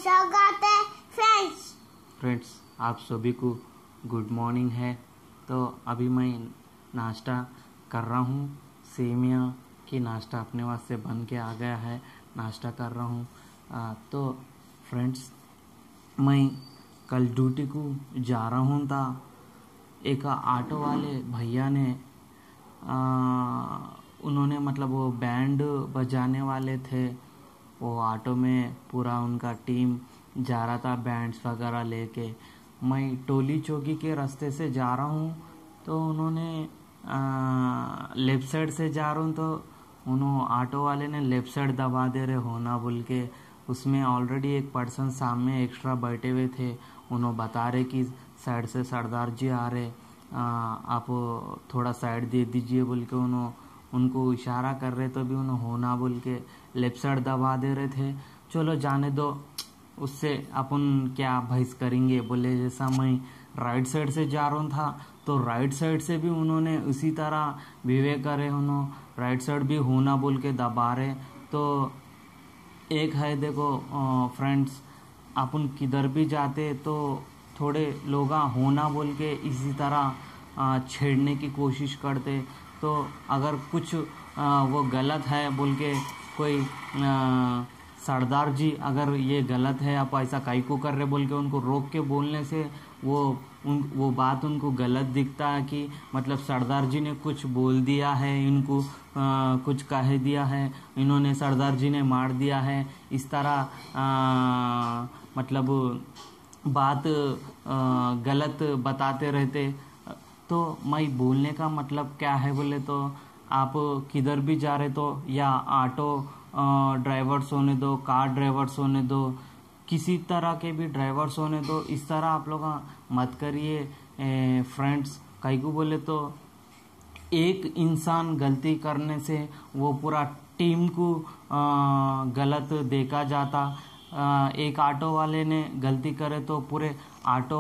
स्वागत है फ्रेंड्स। आप सभी को गुड मॉर्निंग है। तो अभी मैं नाश्ता कर रहा हूँ। सेमिया की नाश्ता अपने वास्ते बन के आ गया है, नाश्ता कर रहा हूँ। तो फ्रेंड्स, मैं कल ड्यूटी को जा रहा हूँ था। एक ऑटो वाले भैया ने उन्होंने मतलब वो बैंड बजाने वाले थे। वो ऑटो में पूरा उनका टीम जा रहा था बैंड्स वगैरह लेके। मैं टोली चौकी के रास्ते से जा रहा हूँ, तो उन्होंने लेफ़्ट साइड से जा रहा हूँ, तो उन्होंने ऑटो वाले ने लेफ़्ट साइड दबा दे रहे हो ना बोल के। उसमें ऑलरेडी एक पर्सन सामने एक्स्ट्रा बैठे हुए थे। उन्होंने बता रहे कि साइड से सरदार जी आ रहे, आप थोड़ा साइड दे दीजिए बोल के उनको इशारा कर रहे, तो भी उन्होंने होना बोल के लेफ़्ट साइड दबा दे रहे थे। चलो जाने दो, उससे अपन क्या बहस करेंगे बोले। जैसा मैं राइट साइड से जा रहा था, तो राइट साइड से भी उन्होंने उसी तरह बिहेव करे। उन्होंने राइट साइड भी होना बोल के दबा रहे। तो एक है, देखो फ्रेंड्स, अपन किधर भी जाते तो थोड़े लोग होना बोल के इसी तरह छेड़ने की कोशिश करते। तो अगर कुछ वो गलत है बोल के कोई सरदार जी अगर ये गलत है, आप ऐसा काहे को कर रहे बोल के उनको रोक के बोलने से वो बात उनको गलत दिखता है कि मतलब सरदार जी ने कुछ बोल दिया है, इनको कुछ कह दिया है, इन्होंने सरदार जी ने मार दिया है। इस तरह मतलब बात गलत बताते रहते। तो मैं बोलने का मतलब क्या है बोले, तो आप किधर भी जा रहे तो या ऑटो ड्राइवर्स होने दो, कार ड्राइवर्स होने दो, किसी तरह के भी ड्राइवर्स होने दो, इस तरह आप लोग मत करिए फ्रेंड्स। कहीं को बोले तो एक इंसान गलती करने से वो पूरा टीम को गलत देखा जाता। एक ऑटो वाले ने गलती करे तो पूरे ऑटो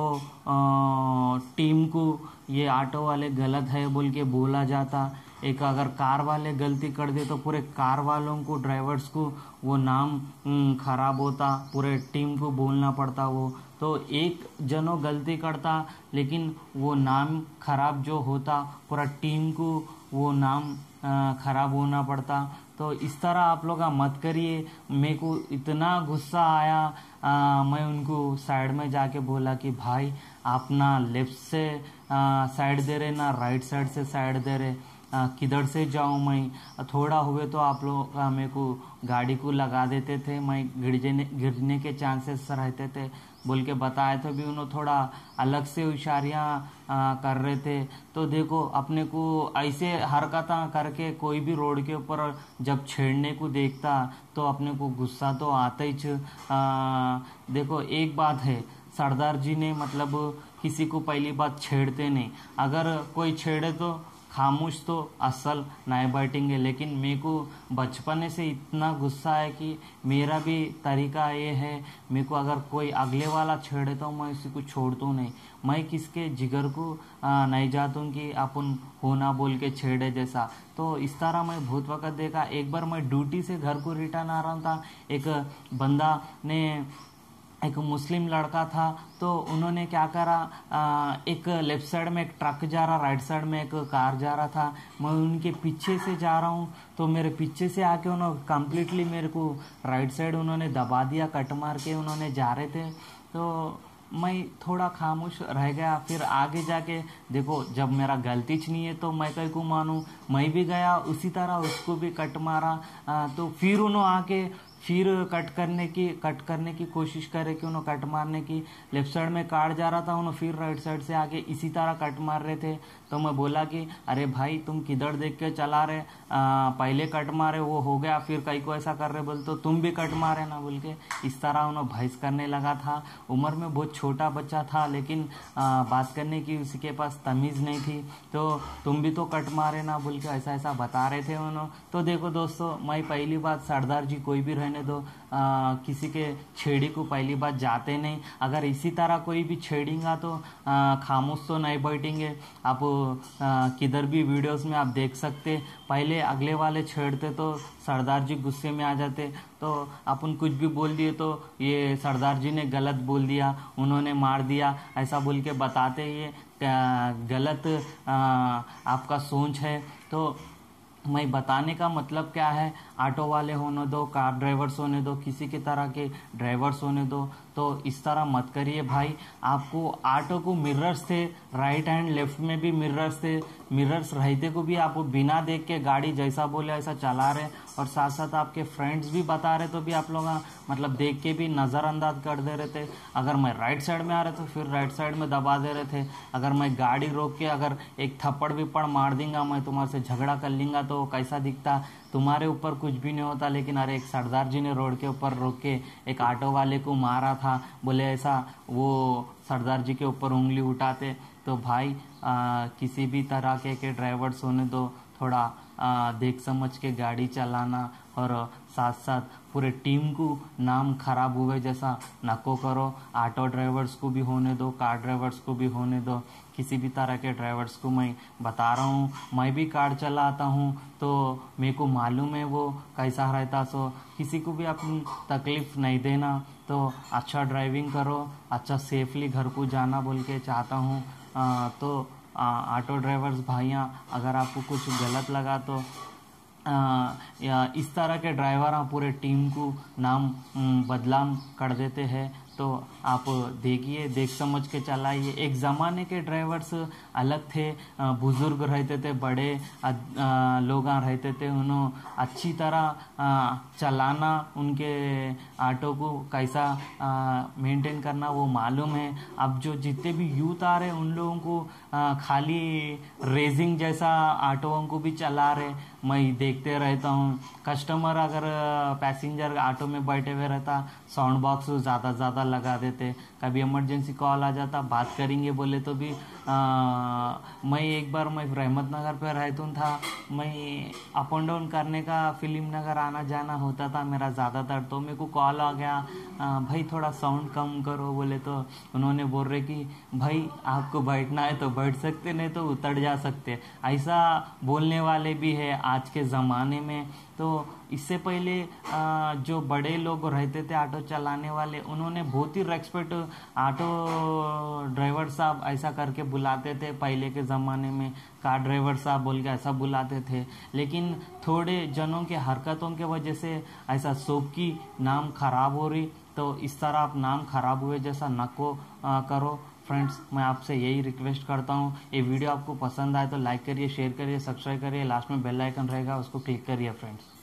टीम को ये ऑटो वाले गलत है बोल के बोला जाता। एक अगर कार वाले गलती कर दे तो पूरे कार वालों को, ड्राइवर्स को वो नाम खराब होता, पूरे टीम को बोलना पड़ता। वो तो एक जनो गलती करता, लेकिन वो नाम खराब जो होता, पूरा टीम को वो नाम खराब होना पड़ता। तो इस तरह आप लोग मत करिए। मेरे को इतना गुस्सा आया, मैं उनको साइड में जाके बोला कि भाई आप ना लेफ्ट से साइड दे रहे, ना राइट साइड से साइड दे रहे, किधर से जाऊं मैं। थोड़ा हुए तो आप लोग मेरे को गाड़ी को लगा देते थे, मैं गिरने के चांसेस रहते थे बोल के बताए। तो भी उन्होंने थोड़ा अलग से इशारियाँ कर रहे थे। तो देखो, अपने को ऐसे हरकतें करके कोई भी रोड के ऊपर जब छेड़ने को देखता तो अपने को गुस्सा तो आता ही। देखो, एक बात है, सरदार जी ने मतलब किसी को पहली बात छेड़ते नहीं। अगर कोई छेड़े तो खामोश तो असल नहीं बैठेंगे। लेकिन मेरे को बचपन से इतना गुस्सा है कि मेरा भी तरीका ये है, मेरे को अगर कोई अगले वाला छेड़े तो मैं उसी को छोड़ता नहीं। मैं किसके जिगर को नहीं जाता हूँ कि अपन होना बोल के छेड़े जैसा। तो इस तरह मैं बहुत वक्त देखा। एक बार मैं ड्यूटी से घर को रिटर्न आ रहा था, एक बंदा ने, एक मुस्लिम लड़का था, तो उन्होंने क्या करा, एक लेफ्ट साइड में एक ट्रक जा रहा, राइट साइड में एक कार जा रहा था। मैं उनके पीछे से जा रहा हूँ, तो मेरे पीछे से आके उन्होंने कम्प्लीटली मेरे को राइट साइड उन्होंने दबा दिया, कट मार के उन्होंने जा रहे थे। तो मैं थोड़ा खामोश रह गया। फिर आगे जाके देखो, जब मेरा गलती नहीं है तो मैं कहीं को मानूं, मैं भी गया उसी तरह उसको भी कट मारा। तो फिर उन्होंने आके फिर कट करने की कोशिश करे कि उन्होंने कट मारने की। लेफ्ट साइड में कार जा रहा था, उन्होंने फिर राइट साइड से आके इसी तरह कट मार रहे थे। तो मैं बोला कि अरे भाई, तुम किधर देख के चला रहे, पहले कट मारे वो हो गया, फिर कहीं को ऐसा कर रहे बोल तो तुम भी कट मारे ना बोल के। इस तरह उन्होंने बहस करने लगा था। उम्र में बहुत छोटा बच्चा था, लेकिन बात करने की उसके पास तमीज़ नहीं थी। तो तुम भी तो कट मारे ना बोल के ऐसा ऐसा बता रहे थे उन्होंने। तो देखो दोस्तों, मैं पहली बात, सरदार जी कोई भी रहने रहने दो, किसी के छेड़ी को पहली बात जाते नहीं। अगर इसी तरह कोई भी छेड़ेगा तो खामोश तो नहीं बैठेंगे। आप किधर भी वीडियोस में आप देख सकते, पहले अगले वाले छेड़ते तो सरदार जी गुस्से में आ जाते, तो अपन कुछ भी बोल दिए तो ये सरदार जी ने गलत बोल दिया, उन्होंने मार दिया, ऐसा बोल के बताते। ये गलत आपका सोच है। तो मैं बताने का मतलब क्या है, ऑटो वाले होने दो, कार ड्राइवर्स होने दो, किसी की तरह के ड्राइवर्स होने दो, तो इस तरह मत करिए भाई। आपको ऑटो को मिरर्स थे, राइट हैंड लेफ्ट में भी मिरर्स थे, मिरर्स रहते को भी आप बिना देख के गाड़ी जैसा बोले ऐसा चला रहे, और साथ साथ आपके फ्रेंड्स भी बता रहे तो भी आप लोग मतलब देख के भी नज़रअंदाज कर दे रहे थे। अगर मैं राइट साइड में आ रहे तो फिर राइट साइड में दबा दे रहे थे। अगर मैं गाड़ी रोक के अगर एक थप्पड़ विप्पड़ मार दूंगा, मैं तुम्हारे से झगड़ा कर लूँगा तो कैसा दिखता, तुम्हारे ऊपर कुछ भी नहीं होता। लेकिन अरे एक सरदार जी ने रोड के ऊपर रोक के एक ऑटो वाले को मारा था, बोले ऐसा वो सरदार जी के ऊपर उंगली उठाते। तो भाई किसी भी तरह के ड्राइवर्स होने दो, थोड़ा देख समझ के गाड़ी चलाना, और साथ साथ पूरे टीम को नाम खराब हुए जैसा नको करो। ऑटो ड्राइवर्स को भी होने दो, कार ड्राइवर्स को भी होने दो, किसी भी तरह के ड्राइवर्स को मैं बता रहा हूँ। मैं भी कार चलाता हूँ तो मेरे को मालूम है वो कैसा रहता। सो किसी को भी अपनी तकलीफ़ नहीं देना, तो अच्छा ड्राइविंग करो, अच्छा सेफली घर को जाना बोल के चाहता हूँ। तो ऑटो ड्राइवर्स भाइयाँ, अगर आपको कुछ गलत लगा तो या इस तरह के ड्राइवर पूरे टीम को नाम बदनाम कर देते हैं। तो आप देखिए, देख समझ के चलाइए। एक ज़माने के ड्राइवर्स अलग थे, बुज़ुर्ग रहते थे, बड़े लोग रहते थे, उन्होंने अच्छी तरह चलाना, उनके ऑटो को कैसा मेंटेन करना वो मालूम है। अब जो जितने भी यूथ आ रहे उन लोगों को खाली रेसिंग जैसा ऑटोओं को भी चला रहे, मैं देखते रहता हूँ। कस्टमर अगर पैसेंजर ऑटो में बैठे हुए रहता, साउंड बॉक्स ज़्यादा से ज़्यादा लगा देते, कभी इमरजेंसी कॉल आ जाता, बात करेंगे बोले तो भी मैं एक बार मैं रहमत नगर पे रहता था, मैं अप एंड डाउन करने का फिल्म नगर आना जाना होता था मेरा ज़्यादातर। तो मेरे को कॉल आ गया, भाई थोड़ा साउंड कम करो बोले, तो उन्होंने बोल रहे कि भाई आपको बैठना है तो बैठ सकते, नहीं तो उतर जा सकते। ऐसा बोलने वाले भी है आज के ज़माने में। तो इससे पहले जो बड़े लोग रहते थे ऑटो चलाने वाले, उन्होंने बहुत ही रेस्पेक्ट ऑटो ड्राइवर साहब ऐसा करके बुलाते थे पहले के ज़माने में, कार ड्राइवर साहब बोल के ऐसा बुलाते थे। लेकिन थोड़े जनों के हरकतों के वजह से ऐसा शौक की नाम खराब हो रही, तो इस तरह आप नाम खराब हुए जैसा नको करो। फ्रेंड्स, मैं आपसे यही रिक्वेस्ट करता हूँ, ये वीडियो आपको पसंद आए तो लाइक करिए, शेयर करिए, सब्सक्राइब करिए, लास्ट में बेल आइकन रहेगा उसको क्लिक करिए फ्रेंड्स।